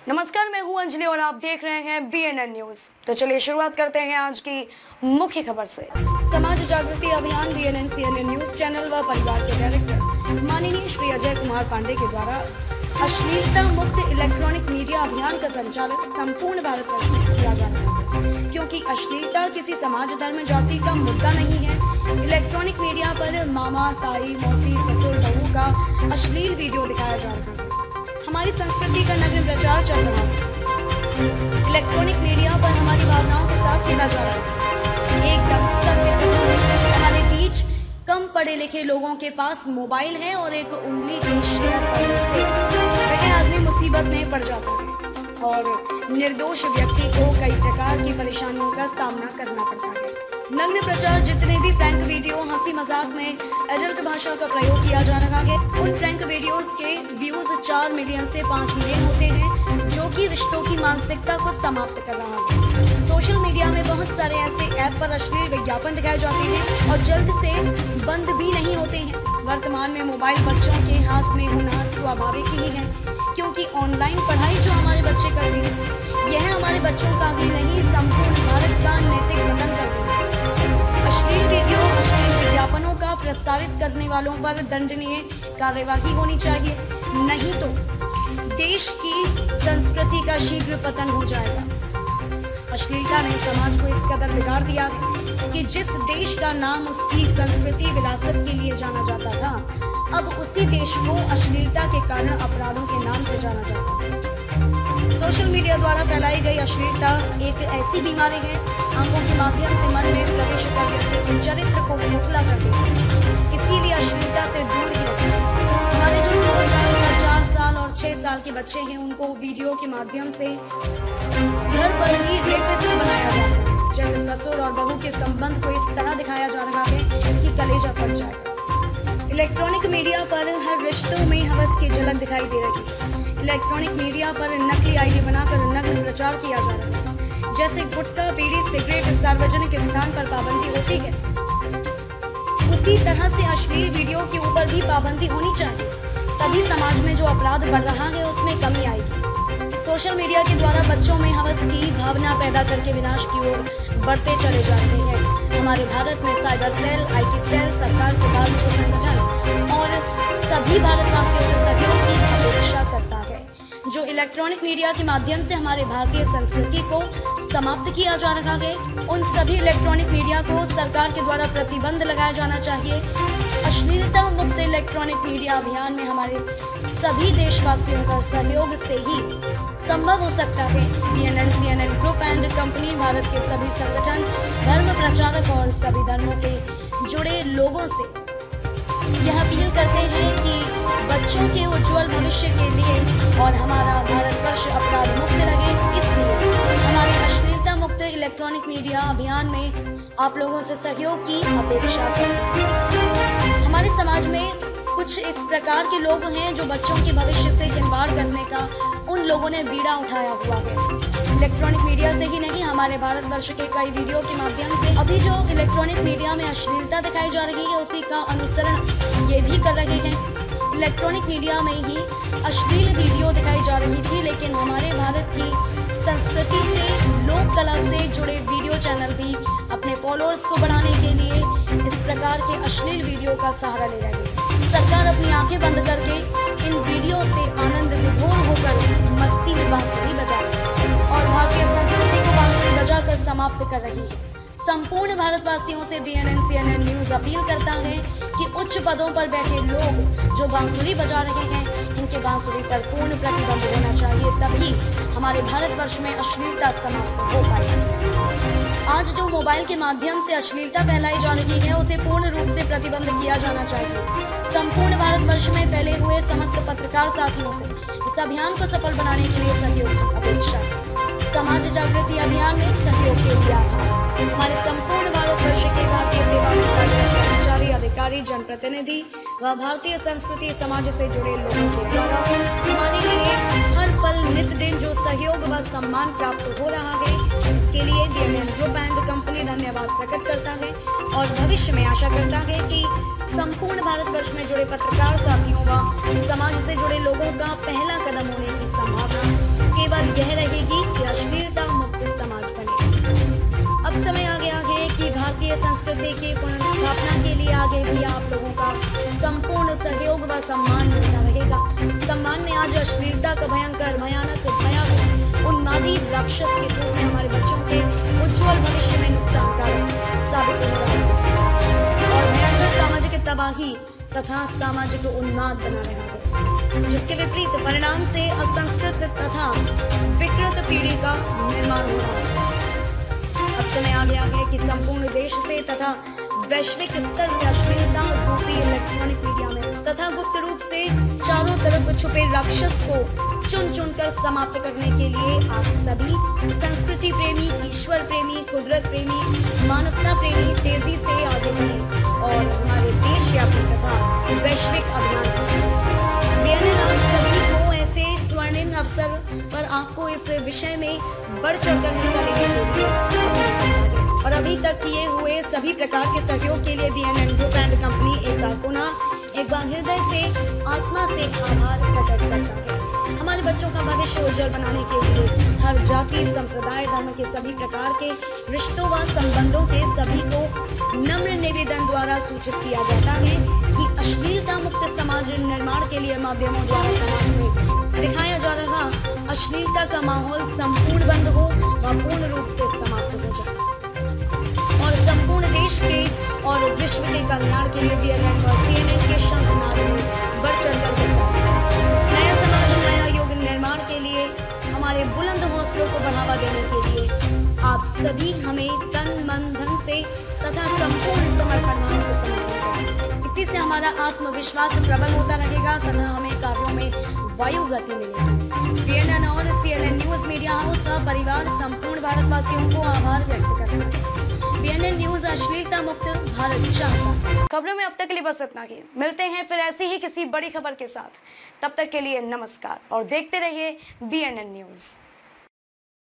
नमस्कार, मैं हूं अंजलि और आप देख रहे हैं BNN न्यूज। तो चलिए शुरुआत करते हैं आज की मुख्य खबर से। समाज जागृति अभियान BNN CNN न्यूज चैनल व परिवार के डायरेक्टर माननीय श्री अजय कुमार पांडे के द्वारा अश्लीलता मुक्त इलेक्ट्रॉनिक मीडिया अभियान का संचालन संपूर्ण भारतवर्ष में किया जा रहा है, क्योंकि अश्लीलता किसी समाज, धर्म, जाति का मुद्दा नहीं है। इलेक्ट्रॉनिक मीडिया पर मामा, ताई, मौसी, ससुर, बहू का अश्लील वीडियो दिखाया जा रहा है। हमारी संस्कृति का नग्न प्रचार चल रहा है। इलेक्ट्रॉनिक मीडिया पर हमारी भावनाओं के साथ खेला जा रहा है। एकदम सत्य कथन, हमारे बीच कम पढ़े लिखे लोगों के पास मोबाइल है और एक उंगली के शेयर करने से वह आदमी मुसीबत में पड़ जाता है और निर्दोष व्यक्ति को कई प्रकार की परेशानियों का सामना करना पड़ता है। नग्न प्रचार, जितने भी फ्रैंक वीडियो हंसी मजाक में एडल्ट भाषा का प्रयोग किया जा रहा है, उन फ्रैंक वीडियोस के व्यूज 4 मिलियन से 5 मिलियन होते हैं, जो कि रिश्तों की मानसिकता को समाप्त कर रहा है। सोशल मीडिया में बहुत सारे ऐसे ऐप पर अश्लील विज्ञापन दिखाए जाते हैं और जल्द से बंद भी नहीं होते हैं। वर्तमान में मोबाइल बच्चों के हाथ में होना स्वाभाविक ही है, क्योंकि ऑनलाइन पढ़ाई जो हमारे बच्चे करते हैं, यह हमारे बच्चों का ही नहीं, संपूर्ण भारत का नैतिक पतन करती है। अश्लील वीडियो, अश्लील विज्ञापनों का प्रसारित करने वालों पर दंडनीय कार्यवाही होनी चाहिए, नहीं तो देश की संस्कृति का शीघ्र पतन हो जाएगा। अश्लीलता ने समाज को इस कदर बिगाड़ दिया कि जिस देश का नाम उसकी संस्कृति विरासत के लिए जाना जाता था, अब उसी देश को अश्लीलता के कारण अपराधों के नाम से जाना जाता है। सोशल मीडिया द्वारा फैलाई गई अश्लीलता एक ऐसी बीमारी है, आंखों के माध्यम से मन में प्रवेश कर व्यक्ति के चरित्र को खोखला कर देती है। इसीलिए अश्लीलता से दूर ही रखें। हमारे जो 2 साल, 4 साल और 6 साल के बच्चे हैं, उनको वीडियो के माध्यम से घर पर ही रेपिस्ट बनाया जा रहा है। जैसे ससुर और बहू के संबंध को इस तरह दिखाया जा रहा है कि कलेजा फट जाएगा। इलेक्ट्रॉनिक मीडिया पर हर रिश्तों में हवस की झलक दिखाई दे रही है। इलेक्ट्रॉनिक मीडिया पर नकली आईडी बनाकर नग्न प्रचार किया जा रहा है। जैसे गुटखा, बीड़ी, सिगरेट सार्वजनिक स्थान पर पाबंदी होती है, उसी तरह से अश्लील वीडियो के ऊपर भी पाबंदी होनी चाहिए। तभी समाज में जो अपराध बढ़ रहा है उसमें कमी आएगी। सोशल मीडिया के द्वारा बच्चों में हवस की भावना पैदा करके विनाश की ओर बढ़ते चले जा रहे हैं। हमारे भारत में साइबर सेल, IT सेल, सरकार से धार्मिक संगठन और सभी भारतवासियों से सहयोग की अपेक्षा करता है। जो इलेक्ट्रॉनिक मीडिया के माध्यम से हमारे भारतीय संस्कृति को समाप्त किया जा रहा है, उन सभी इलेक्ट्रॉनिक मीडिया को सरकार के द्वारा प्रतिबंध लगाया जाना चाहिए। अश्लीलता मुक्त इलेक्ट्रॉनिक मीडिया अभियान में हमारे सभी देशवासियों का सहयोग से ही संभव हो सकता है। BNN CNN group and company Bharat के सभी संगठन, धर्म प्रचारक और सभी धर्मों के जुड़े लोगों से यह अपील करते हैं कि बच्चों के उज्जवल भविष्य के लिए और हमारा भारतवर्ष अपराध मुक्त रहे, इसलिए हमारे अश्लीलता मुक्त इलेक्ट्रॉनिक मीडिया अभियान में आप लोगों से सहयोग की अपेक्षा करते हैं। हमारे समाज में कुछ इस प्रकार के लोग हैं जो बच्चों के भविष्य से खिलवाड़ करने का उन लोगों ने बीड़ा उठाया हुआ है। इलेक्ट्रॉनिक मीडिया से ही नहीं, हमारे भारतवर्ष के कई वीडियो के माध्यम से अभी जो इलेक्ट्रॉनिक मीडिया में अश्लीलता दिखाई जा रही है, उसी का अनुसरण ये भी कर रहे हैं। इलेक्ट्रॉनिक मीडिया में ही अश्लील वीडियो दिखाई जा रही थी, लेकिन हमारे भारत की संस्कृति से, लोक कला से जुड़े वीडियो चैनल भी अपने फॉलोअर्स को बढ़ाने के लिए इस प्रकार के अश्लील वीडियो का सहारा ले रहे हैं। सरकार अपनी आंखें बंद करके इन वीडियो से आनंद विभोर होकर मस्ती में बांसुरी बजा रही है और भारतीय संस्कृति को बांसुरी बजाकर समाप्त कर रही है। संपूर्ण भारतवासियों से BNN CNN न्यूज अपील करता है कि उच्च पदों पर बैठे लोग जो बांसुरी बजा रहे हैं, इनके बांसुरी पर पूर्ण प्रतिबंध होना चाहिए, तभी हमारे भारतवर्ष में अश्लीलता समाप्त हो पाएगी। आज जो मोबाइल के माध्यम से अश्लीलता फैलाई जा रही है, उसे पूर्ण रूप से प्रतिबंध किया जाना चाहिए। संपूर्ण भारतवर्ष में फैले हुए समस्त पत्रकार साथियों से इस अभियान को सफल बनाने के लिए सहयोग की अपेक्षा है। समाज जागृति अभियान में सहयोग के लिए आभार। हमारे संपूर्ण भारतवर्ष के भारतीय सेवा में कार्यरत कर्मचारी, अधिकारी, जनप्रतिनिधि व भारतीय संस्कृति समाज से जुड़े लोगों के द्वारा हमारे लिए हर पल नित दिन जो सहयोग व सम्मान प्राप्त हो रहा है, इसके लिए BNN ग्रुप एंड कंपनी धन्यवाद प्रकट करता है और भविष्य में आशा करता है कि संपूर्ण भारतवर्ष में जुड़े पत्रकार साथियों व समाज से जुड़े लोगों का पहला कदम होने की संभावना केवल यह रहेगी कि अश्लीलता मुक्त समाज बने। अब समय आ गया है कि भारतीय संस्कृति की पुनर्स्थापना के लिए आगे भी आप लोगों का संपूर्ण सहयोग व सम्मान मिलता रहेगा। सम्मान में आज अश्लीलता का भयंकर, भयानक, भयावह, उन्मादी राक्षस के रूप में हमारे बच्चों के उज्जवल भविष्य में नुकसानकारक साबित हो रहा है और भयंकर सामाजिक तबाही तथा सामाजिक उन्माद बना रहा है, जिसके विपरीत परिणाम से असंस्कृत तथा विकृत पीढ़ी का निर्माण हो रहा है। अब समय आ गया है कि संपूर्ण देश से तथा वैश्विक स्तर से अश्लीलता रूपी इलेक्ट्रॉनिक मीडिया में तथा गुप्त रूप से चारों तरफ छुपे राक्षस को चुन चुनकर समाप्त करने के लिए आप सभी संस्कृति प्रेमी, ईश्वर प्रेमी, कुदरत प्रेमी, मानवता प्रेमी तेजी से आगे बढ़े और हमारे देशव्यापी तथा वैश्विक अभियान से आप सभी को ऐसे स्वर्णिम अवसर पर आपको इस विषय में बढ़ चढ़कर हिस्सा लेने के लिए और अभी तक किए हुए सभी प्रकार के सहयोग के लिए BNN ग्रुप एंड कंपनी एक बार हृदय से, आत्मा से आभार प्रकट करता है। हमारे बच्चों का भविष्य उज्जवल बनाने के लिए हर जाति, संप्रदाय, धर्म के सभी प्रकार के रिश्तों व संबंधों के सभी को नम्र निवेदन द्वारा सूचित किया जाता है कि अश्लीलता मुक्त समाज निर्माण के लिए माध्यमों द्वारा समाज में दिखाया जा रहा अश्लीलता का माहौल संपूर्ण बंद हो व पूर्ण रूप से समाप्त हो जाए और संपूर्ण देश के और विश्व के कल्याण के लिए BNN और CNN के शंखनाद में बढ़ चढ़कर हिस्सा नया समाज, नया युग निर्माण के लिए हमारे बुलंद हौसलों को बढ़ावा देने के लिए आप सभी हमें तन, मन, धन से तथा संपूर्ण समर्पण भाव से समर्थन करें। इसी से हमारा आत्मविश्वास प्रबल होता रहेगा तथा हमें कार्यों में वायु गति मिलेगी। BNN और CNN न्यूज मीडिया हाउस का परिवार संपूर्ण भारतवासियों को आभार व्यक्त करता है। BNN न्यूज अश्लीलता मुक्त भारत चाहता। खबरों में अब तक के लिए बस इतना ही। मिलते हैं फिर ऐसी ही किसी बड़ी खबर के साथ। तब तक के लिए नमस्कार और देखते रहिए BNN न्यूज।